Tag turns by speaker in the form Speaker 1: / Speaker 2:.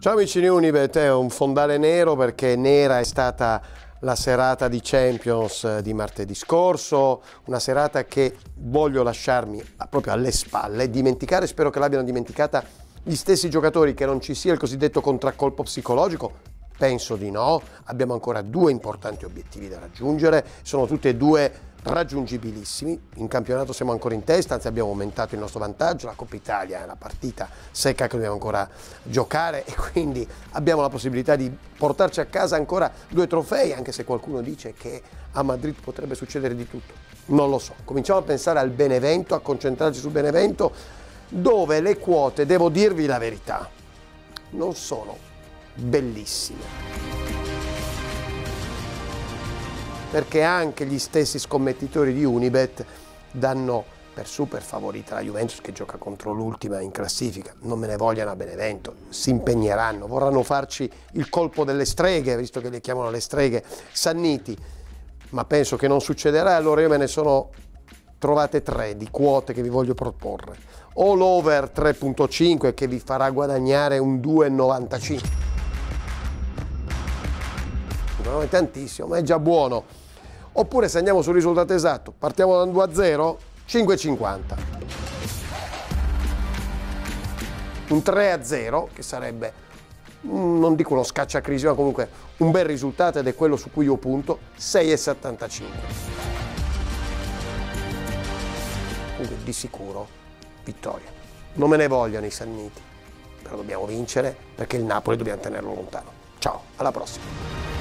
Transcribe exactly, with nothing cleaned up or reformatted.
Speaker 1: Ciao amici di Unibet, è un fondale nero perché nera è stata la serata di Champions di martedì scorso, una serata che voglio lasciarmi proprio alle spalle, dimenticare, spero che l'abbiano dimenticata gli stessi giocatori, che non ci sia il cosiddetto contraccolpo psicologico. Penso di no, abbiamo ancora due importanti obiettivi da raggiungere, sono tutti e due raggiungibilissimi. In campionato siamo ancora in testa, anzi abbiamo aumentato il nostro vantaggio, la Coppa Italia è una partita secca che dobbiamo ancora giocare e quindi abbiamo la possibilità di portarci a casa ancora due trofei, anche se qualcuno dice che a Madrid potrebbe succedere di tutto. Non lo so, cominciamo a pensare al Benevento, a concentrarci sul Benevento, dove le quote, devo dirvi la verità, non sono bellissime. Perché anche gli stessi scommettitori di Unibet danno per super favorita la Juventus, che gioca contro l'ultima in classifica. Non me ne vogliano a Benevento, si impegneranno, vorranno farci il colpo delle streghe, visto che le chiamano le streghe Sanniti, ma penso che non succederà. Allora io me ne sono trovate tre di quote che vi voglio proporre. O l'over tre virgola cinque che vi farà guadagnare un due virgola novantacinque. Non è tantissimo, ma è già buono. Oppure se andiamo sul risultato esatto, partiamo da un due a zero, cinque virgola cinquanta. Un tre a zero, che sarebbe, non dico uno scacciacrisi, ma comunque un bel risultato, ed è quello su cui io punto, sei virgola settantacinque. Comunque di sicuro vittoria. Non me ne vogliono i Sanniti, però dobbiamo vincere, perché il Napoli dobbiamo tenerlo lontano. Ciao, alla prossima.